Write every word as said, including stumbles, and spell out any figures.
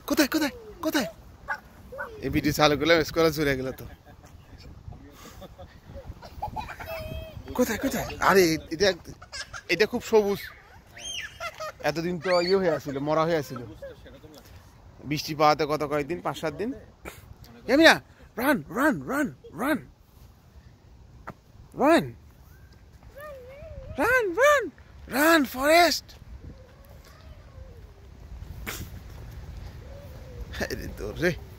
কোথায় কোথায় কোথায় এই ভিডিও চালু করলাম স্কোয়ার চলে গেল তো কোথায় কোথায় আরে এটা এটা খুব সবুজ এতদিন তো ইয়ে হয়ে আছিল মরা হয়ে আছিল বৃষ্টি পাওয়াতে কত কয়েকদিন পাঁচ সাত দিন Yamina run run run run run run run run Forrest তোর রে